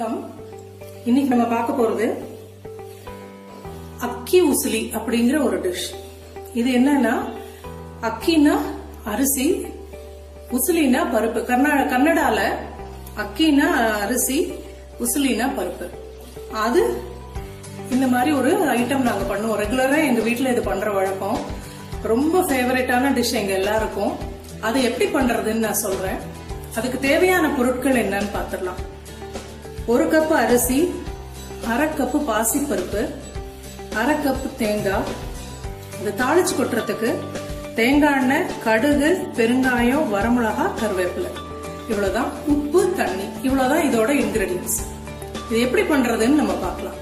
வணக்கம். இன்னைக்கு நம்ம பார்க்க போறது அக்கி உசிலி அப்படிங்கிற ஒரு டிஷ். இது என்னன்னா, அக்கினா அரிசி, உசிலினா பருப்பு. கன்னடால அக்கினா அரிசி, உசிலினா பருப்பு. அது இந்த மாதிரி ஒரு ஐட்டம் நாங்க பண்ணுவோம். ரெகுலரா எங்க வீட்டுல இது பண்ற வழக்கம். ரொம்ப ஃபேவரட்டான டிஷ் எங்க எல்லாருக்கும். அது எப்படி பண்றதுன்னு நான் சொல்றேன். அதுக்கு தேவையான பொருட்கள் என்னன்னு பாத்துடலாம். 1 கப் அரிசி, 1/2 கப் பாசிப்பருப்பு, 1/2 கப் தேங்காய். இதை தாளிச்சு கொட்டுறதுக்கு தேங்காய் எண்ணெய், கடுகு, பெருங்காயம், வரமிளகா, கருவேப்பிலை. இவ்வளவுதான். உப்பு, தண்ணி. இவ்வளவுதான் இதோட இன்கிரீடியன்ஸ். இது எப்படி பண்றதுன்னு நம்ம பார்க்கலாம்.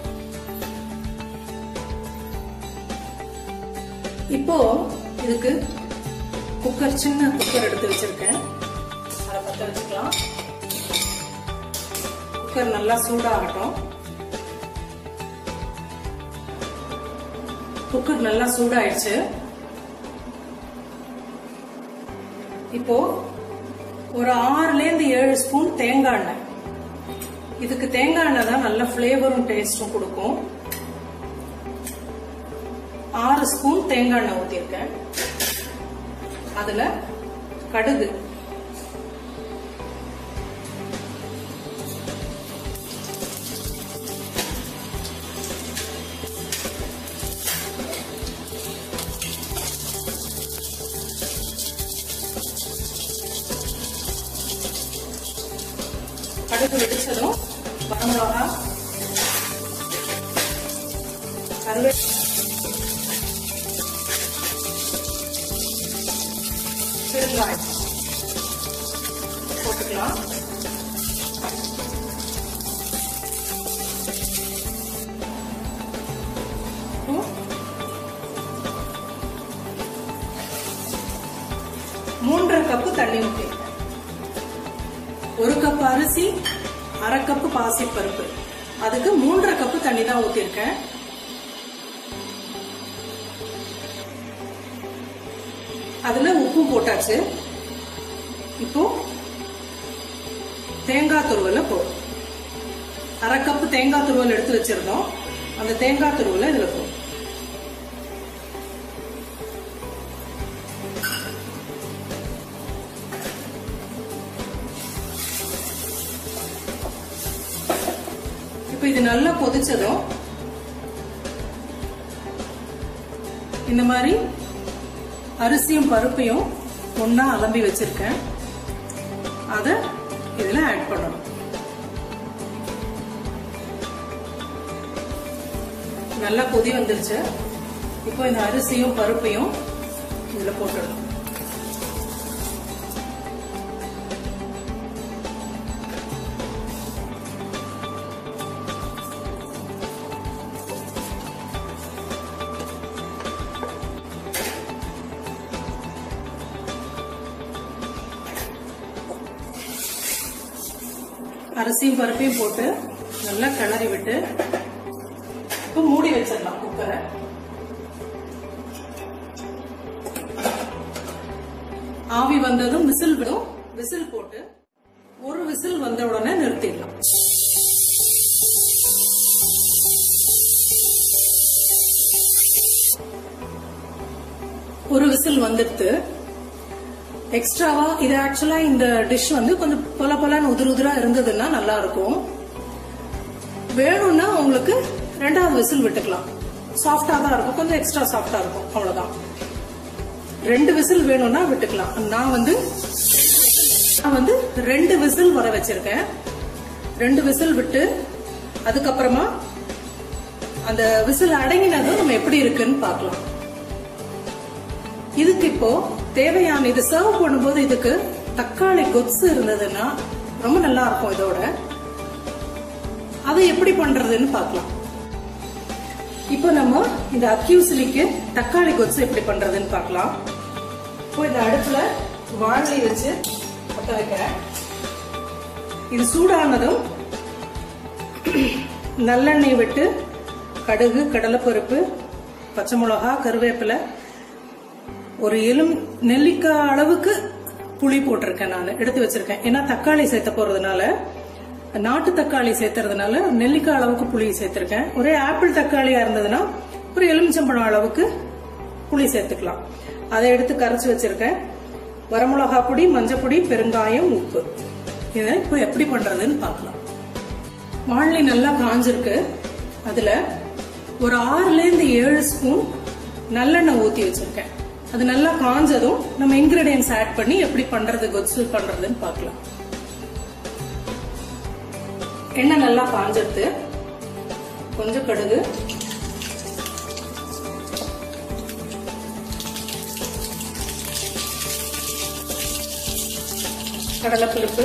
இப்போ இதுக்கு குக்கர், சின்ன குக்கர் எடுத்து வச்சிருக்கேன். அதை பத்த வச்சுக்கலாம். குக்கர் நல்லா சூடாகட்டும். குக்கர் நல்லா சூடாயிடுச்சு. இப்போ ஒரு 6 to 7 ஸ்பூன் தேங்காய் எண்ணெய். இதுக்கு தேங்காய் எண்ணெய் தான் நல்ல பிளேவரும் டேஸ்டும் கொடுக்கும். 6 ஸ்பூன் தேங்காய் எண்ணெய் ஊத்திருக்கேன். அதுல கடுகு, கடுகு வெடிச்சதும் வரமிளகா, கருவேப்பிலை, பெருங்காயம் போட்டுக்கலாம். மூன்றரை கப்பு தண்ணி ஊற்றிருக்கேன். 1 கப் அரிசி, 1/2 கப் பாசிப்பருப்பு. அதுக்கு 3.5 கப்பு தண்ணி தான் ஊத்திருக்கேன். அதுல உப்பு போட்டாச்சு. இப்போ தேங்காய் துருவலை போடும். 1/2 கப்பு தேங்காய் துருவல் எடுத்து வச்சிருந்தோம். அந்த தேங்காய் துருவலை இதுல போடும். இப்ப இது நல்லா கொதிச்சதும் இந்த மாதிரி அரிசியும் பருப்பையும் ஒன்னா அலம்பி வச்சிருக்கேன். அத இதுல ஆட் பண்ணணும். நல்லா கொதி வந்துருச்சு. இப்போ இந்த அரிசியும் பருப்பையும் இதுல போட்டுடணும். அரிசியும் பருப்பையும் போட்டு நல்லா கிளறி விட்டு இப்போ மூடி வச்சிடலாம் குக்கரை. ஆவி வந்ததும் விசில் விடும். விசில் போட்டு ஒரு விசில் வந்த உடனே நிறுத்திடலாம். ஒரு விசில் வந்துடுத்து. எக்ஸ்ட்ராவா இது ஆக்சுவலா இந்த டிஷ் வந்து கொஞ்சம் பொல பொலன்னு உதிரா இருந்ததுன்னா நல்லா இருக்கும். வேணும்னா உங்களுக்கு 2வது விசில் விட்டுக்கலாம். சாஃப்டா தான் இருக்கும். கொஞ்சம் எக்ஸ்ட்ரா சாஃப்டா இருக்கும். அவ்வளவுதான். 2 விசில் வேணும்னா விட்டுக்கலாம். நான் வந்து 2 விசில் வர வச்சிருக்கேன். 2 விசில் விட்டு அதுக்கப்புறமா அந்த விசில் அடங்கினதும் நம்ம எப்படி இருக்குன்னு பார்க்கலாம். இதுக்கு இப்போ தேவையான, இது சர்வ் பண்ணும்போது இதுக்கு தக்காளி கொத்சு இருந்ததுன்னா ரொம்ப நல்லா இருக்கும். இதோட அதை எப்படி பண்றதுன்னு பார்க்கலாம். இப்போ நம்ம இந்த அக்கி உசிலிக்கு தக்காளி கொத்சு எப்படி பண்றதுன்னு பார்க்கலாம். இப்போ இந்த அடுப்புல வாழை வச்சு பத்த வைக்கிறேன். இது சூடானதும் நல்லெண்ணெய் விட்டு கடுகு, கடலைப்பருப்பு, பச்சை மிளகா, கருவேப்பிலை, ஒரு நெல்லிக்காய் அளவுக்கு புளி போட்டிருக்கேன். நான் எடுத்து வச்சிருக்கேன். ஏன்னா தக்காளி சேர்த்த போறதுனால நாட்டு தக்காளி சேர்த்துறதுனால நெல்லிக்காய் அளவுக்கு புளி சேர்த்திருக்கேன். ஒரே ஆப்பிள் தக்காளியா இருந்ததுன்னா ஒரு எலுமிச்சம்பழம் அளவுக்கு புளி சேர்த்துக்கலாம். அதை எடுத்து கரைச்சு வச்சிருக்கேன். வரமிளகா பொடி, மஞ்சள் பொடி, பெருங்காயம், உப்பு. இதை இப்போ எப்படி பண்றதுன்னு பார்க்கலாம். வாழை நல்லா காஞ்சிருக்கு. அதுல ஒரு 6ல இருந்து 7 ஸ்பூன் நல்லெண்ணெய் ஊத்தி வச்சிருக்கேன். அது நல்லா காஞ்சதும் நம்ம இன்கிரீடியன்ஸ் ஆட் பண்ணி எப்படி பண்றது கொத்சு பண்றதுன்னு பார்க்கலாம். எண்ணெய் நல்லா காஞ்சிருது. கொஞ்சம் கடுகு, கடலைப்பருப்பு,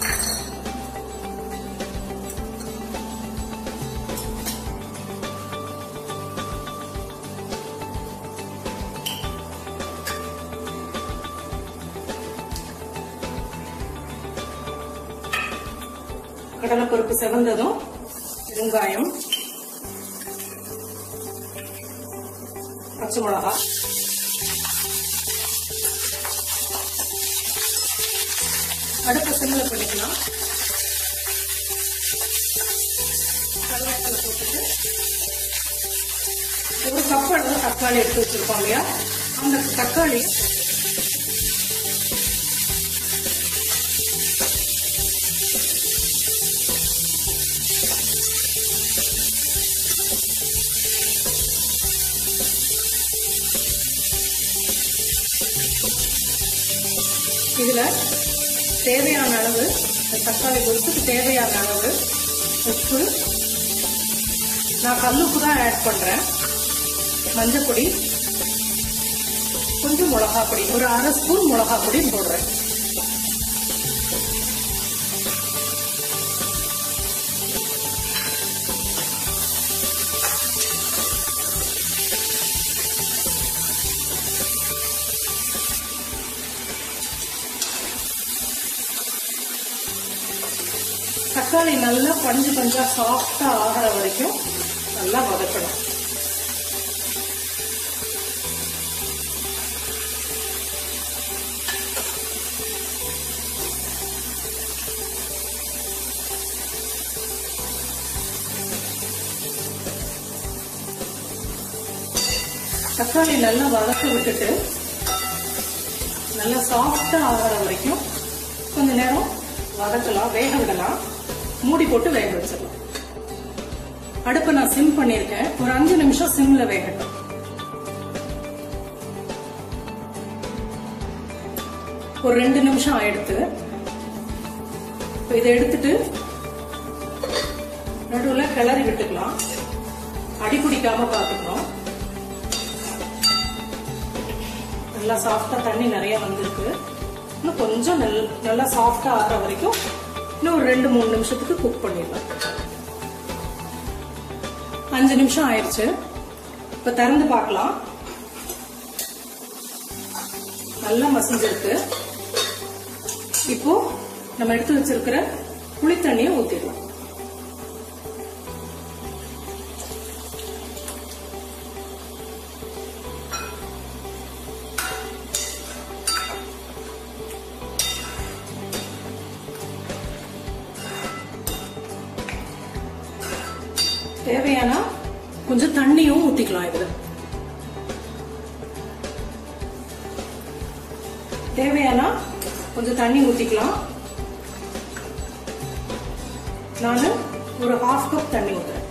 கடலைப்பருப்பு செவந்ததும் பெருங்காயம், பச்சை மிளகா, அடுப்பை சிம்ல பண்ணிக்கலாம். கருவேப்பிலை போட்டுட்டு ஒரு கப் அளவு தக்காளி எடுத்து வச்சிருக்கோம் இல்லையா, அந்த தக்காளி இதுல தேவையான அளவு, தக்காளி கொத்துக்கு தேவையான அளவு உப்பு, நான் கல்லுப்பு தான் ஆட் பண்றேன், மஞ்சள் பொடி, கொஞ்சம் மிளகா பொடி, ஒரு 1/2 ஸ்பூன் மிளகா பொடி போடுறேன். தக்காளி நல்லா பஞ்சு பஞ்சா சாஃப்டா ஆகிற வரைக்கும் நல்லா வதக்கணும். தக்காளி நல்லா வதக்க விட்டுட்டு நல்லா சாஃப்டா ஆகிற வரைக்கும் கொஞ்ச நேரம் வதக்கலாம், வேக விடலாம். மூடி போட்டு வேக வச்சிடலாம். அடுப்பை நான் சிம் பண்ணிருக்கேன். ஒரு 5 நிமிஷம் சிம்ல வேகட்டும். ஒரு 2 நிமிஷம் ஆயிடுத்து. இதை எடுத்துட்டு நடுவுல கிளறி விட்டுக்கலாம். அடி பிடிக்காம பாத்துக்கணும். நல்லா சாஃப்டா தண்ணி நிறைய வந்திருக்கு. இன்னும் கொஞ்சம் நல்லா சாஃப்டா ஆகிற வரைக்கும் இன்னும் ஒரு 2-3 நிமிஷத்துக்கு குக் பண்ணிடலாம். 5 நிமிஷம் ஆயிடுச்சு. இப்ப திறந்து பார்க்கலாம். நல்லா மசிஞ்சிருக்கு. இப்போ நம்ம எடுத்து வச்சிருக்கிற புளி தண்ணியை ஊத்திடலாம். தேவையான கொஞ்சம் தண்ணியும் ஊத்திக்கலாம். இதுல தேவையான கொஞ்சம் தண்ணி ஊத்திக்கலாம். நான் ஒரு 1/2 கப் தண்ணி ஊத்துறேன்.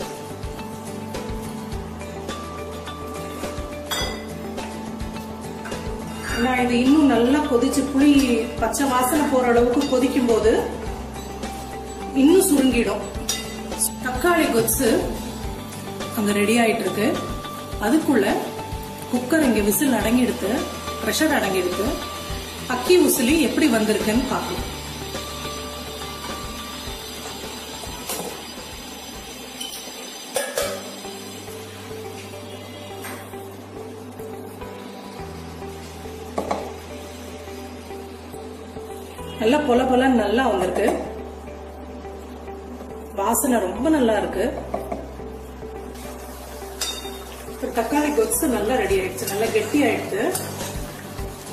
நான் இது இன்னும் நல்லா கொதிச்சு புளி பச்சை வாசனை போற அளவுக்கு கொதிக்கும் போது இன்னும் சுருங்கிடும். தக்காளி கொத்சு அங்க ரெடி ஆயிட்டு இருக்கு. அதுக்குள்ள குக்கர் இங்க விசில் அடங்கிடுத்து, பிரஷர் அடங்கிடுத்து. அக்கி உசிலி எப்படி வந்திருக்குன்னு பார்க்கலாம். நல்லா பொல பொல நல்லா வந்திருக்கு. வாசனை ரொம்ப நல்லா இருக்கு. தக்காளி கொத்சு நல்லா ரெடி ஆயிடுச்சு. நல்லா கெட்டி ஆயிடுச்சு.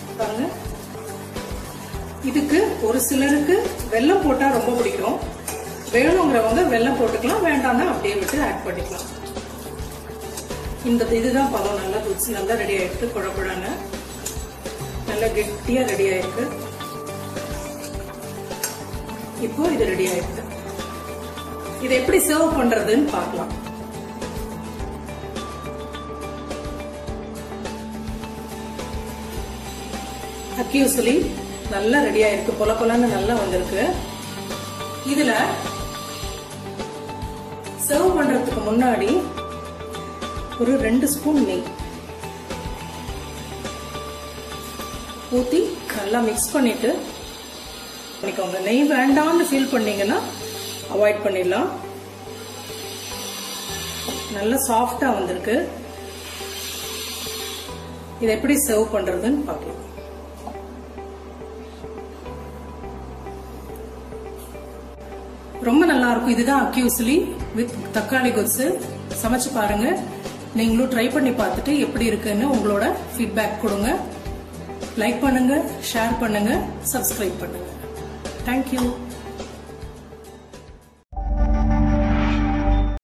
இதுக்கு ஒரு சிலருக்கு வெல்லம் போட்டா ரொம்ப பிடிக்கும். வேணுங்கிறவங்க வெல்லம் போட்டுக்கலாம், வேண்டாம்னா அப்படியே விட்டு ஆட் பண்ணிக்கலாம். இதுதான் பதம். நல்லா குச்சி நல்லா ரெடி ஆயிருக்கு. குழப்படான நல்லா கெட்டியா ரெடி ஆயிருக்கு. இப்போ இது ரெடி ஆயிருக்கு. இதை எப்படி சர்வ் பண்றதுன்னு பார்க்கலாம். அக்கி உசிலி நல்லா ரெடி ஆயிருக்கு. பொல பொலன்னு நல்லா வந்திருக்கு. இதுல சர்வ் பண்றதுக்கு முன்னாடி ஒரு 2 ஸ்பூன் நெய் ஊத்தி நல்லா மிக்ஸ் பண்ணிட்டு பண்ணிக்கோங்க. நெய் வேண்டாம்னு ஃபீல் பண்ணீங்கன்னா அவாய்ட் பண்ணிடலாம். நல்லா சாஃப்டா வந்திருக்கு. இதை எப்படி சர்வ் பண்றதுன்னு பார்க்கலாம். ரொம்ப நல்லா இருக்கும். இதுதான் அக்கி உசிலி வித் தக்காளி கொத்சு. சமைச்சு பாருங்க. நீங்களும் ட்ரை பண்ணி பார்த்துட்டு எப்படி இருக்குன்னு உங்களோட ஃபீட்பேக் கொடுங்க. லைக் பண்ணுங்க, ஷேர் பண்ணுங்க, சப்ஸ்கிரைப் பண்ணுங்க. தேங்க்யூ.